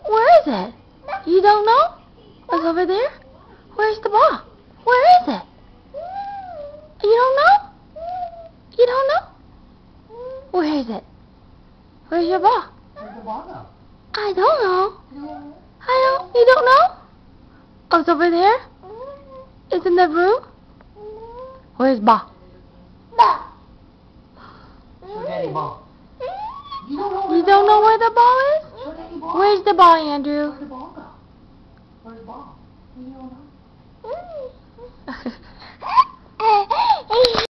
Where is it? You don't know? It's over there? Where's the ball? Where is it? You don't know? You don't know? Where is it? Where's your ball? Where's the ball go? I don't know. You don't know? Oh, it's over there? It's in the room? Where's the ball? Show Daddy ball. You You don't know where the ball is? Show Daddy ball. Where's the ball, Andrew? Where's the ball go? Where's the ball? You don't know?